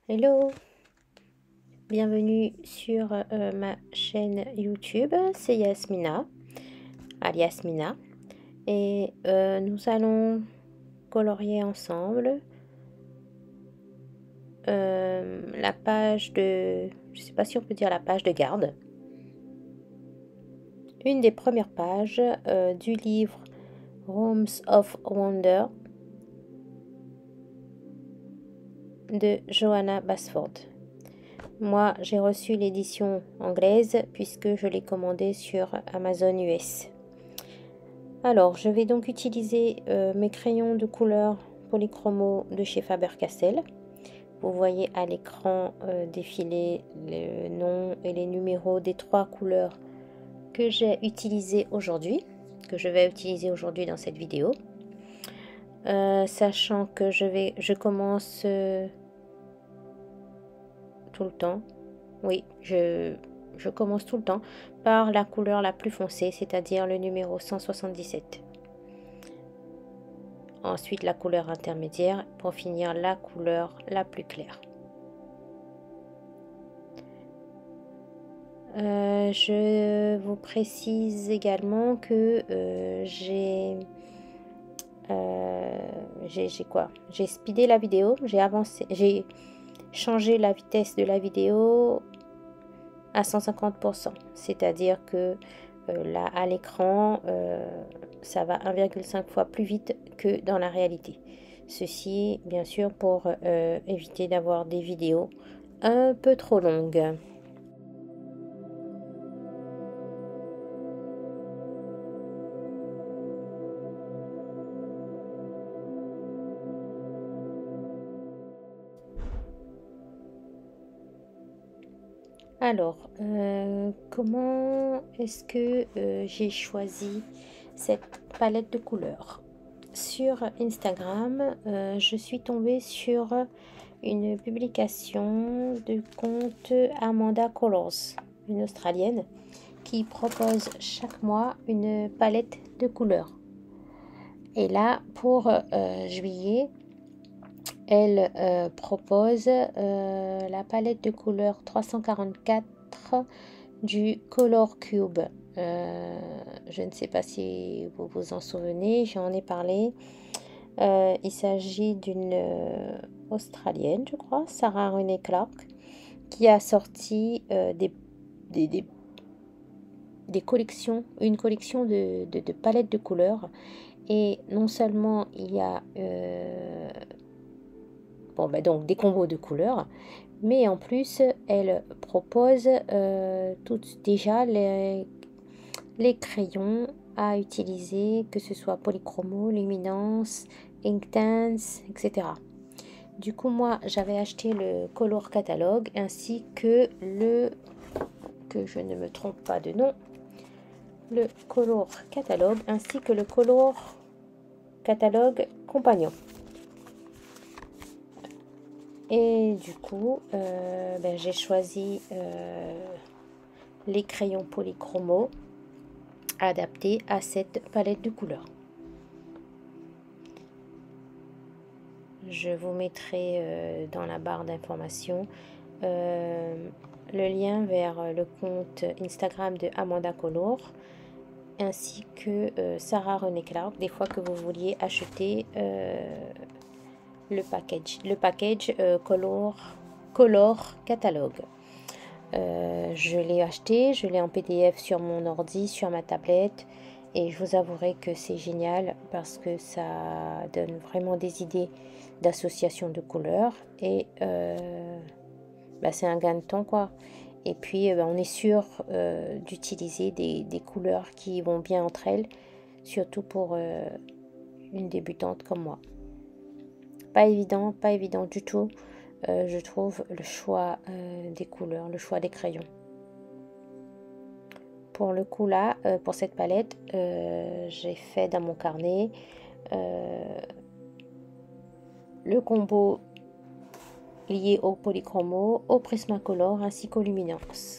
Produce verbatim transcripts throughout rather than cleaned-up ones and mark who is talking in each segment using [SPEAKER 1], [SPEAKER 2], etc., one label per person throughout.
[SPEAKER 1] Hello, bienvenue sur euh, ma chaîne YouTube, c'est Yasmina, alias Mina, et euh, nous allons colorier ensemble euh, la page de, je sais pas si on peut dire la page de garde, une des premières pages euh, du livre Rooms of Wonder de Johanna Basford. Moi, j'ai reçu l'édition anglaise puisque je l'ai commandée sur Amazon U S. Alors, je vais donc utiliser euh, mes crayons de couleur polychromo de chez Faber-Castell. Vous voyez à l'écran euh, défiler le nom et les numéros des trois couleurs que j'ai utilisées aujourd'hui, que je vais utiliser aujourd'hui dans cette vidéo. Euh, sachant que je vais, je commence euh, tout le temps. Oui, je, je commence tout le temps par la couleur la plus foncée, c'est-à-dire le numéro cent soixante-dix-sept. Ensuite la couleur intermédiaire pour finir la couleur la plus claire. Euh, je vous précise également que euh, j'ai euh, j'ai quoi j'ai speedé la vidéo, j'ai avancé, j'ai changé la vitesse de la vidéo à cent cinquante pour cent, c'est-à-dire que euh, là à l'écran euh, ça va un virgule cinq fois plus vite que dans la réalité. Ceci bien sûr pour euh, éviter d'avoir des vidéos un peu trop longues. Alors, euh, comment est-ce que euh, j'ai choisi cette palette de couleurs? Sur Instagram, euh, je suis tombée sur une publication du compte Amanda Colors, une Australienne, qui propose chaque mois une palette de couleurs. Et là, pour euh, juillet, elle euh, propose euh, la palette de couleurs trois cent quarante-quatre du Color Cube. Euh, je ne sais pas si vous vous en souvenez, j'en ai parlé. Euh, il s'agit d'une euh, Australienne, je crois, Sarah Renée Clark, qui a sorti euh, des, des, des, des collections, une collection de, de, de palettes de couleurs. Et non seulement il y a euh, bon, bah donc des combos de couleurs, mais en plus elle propose euh, toutes déjà les, les crayons à utiliser, que ce soit polychromo, luminance, Inktense, et cetera. Du coup, moi, j'avais acheté le Color Catalogue ainsi que le, que je ne me trompe pas de nom, le Color Catalogue ainsi que le Color Catalogue Compagnon. Et du coup, euh, ben, j'ai choisi euh, les crayons polychromo adaptés à cette palette de couleurs. Je vous mettrai euh, dans la barre d'informations euh, le lien vers le compte Instagram de Amanda Color ainsi que euh, Sarah Renée Clark, des fois que vous vouliez acheter euh, le package, le package euh, Color, Color Catalogue. Euh, je l'ai acheté, je l'ai en P D F sur mon ordi, sur ma tablette, et je vous avouerai que c'est génial parce que ça donne vraiment des idées d'association de couleurs et euh, bah, c'est un gain de temps quoi. Et puis euh, bah, on est sûr euh, d'utiliser des, des couleurs qui vont bien entre elles, surtout pour euh, une débutante comme moi. Pas évident, pas évident du tout, euh, je trouve, le choix euh, des couleurs, le choix des crayons. Pour le coup là, euh, pour cette palette, euh, j'ai fait dans mon carnet euh, le combo lié au polychromo, au Prismacolor ainsi qu'aux luminances.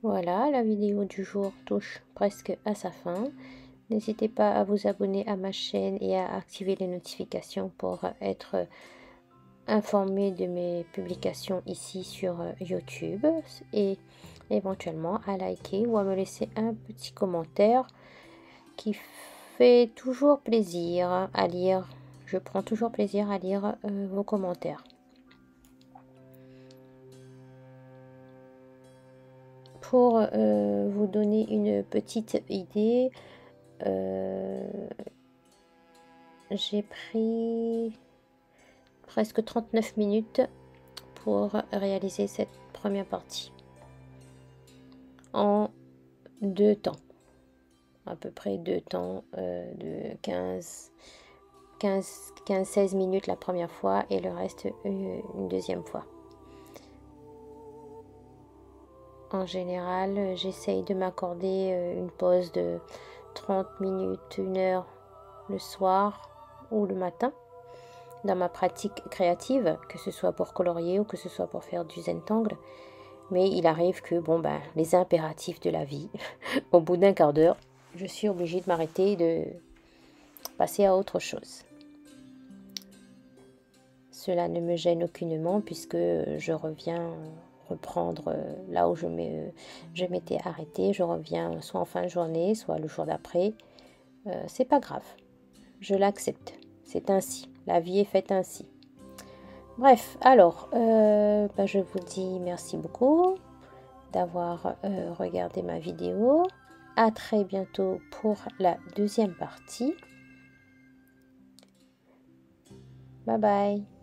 [SPEAKER 1] Voilà, la vidéo du jour touche presque à sa fin. N'hésitez pas à vous abonner à ma chaîne et à activer les notifications pour être informé de mes publications ici sur YouTube et éventuellement à liker ou à me laisser un petit commentaire qui fait toujours plaisir à lire. Je prends toujours plaisir à lire euh, vos commentaires. Pour euh, vous donner une petite idée, euh, j'ai pris presque trente-neuf minutes pour réaliser cette première partie en deux temps, à peu près deux temps euh, de quinze seize minutes la première fois et le reste euh, une deuxième fois. En général, j'essaye de m'accorder euh, une pause de trente minutes, une heure le soir ou le matin dans ma pratique créative, que ce soit pour colorier ou que ce soit pour faire du Zentangle. Mais il arrive que, bon ben, les impératifs de la vie, au bout d'un quart d'heure, je suis obligée de m'arrêter et de passer à autre chose. Cela ne me gêne aucunement puisque je reviens reprendre là où je m'étais arrêtée. Je reviens soit en fin de journée, soit le jour d'après. Euh, c'est pas grave. Je l'accepte. C'est ainsi. La vie est faite ainsi. Bref, alors, euh, ben je vous dis merci beaucoup d'avoir euh, regardé ma vidéo. À très bientôt pour la deuxième partie. Bye bye.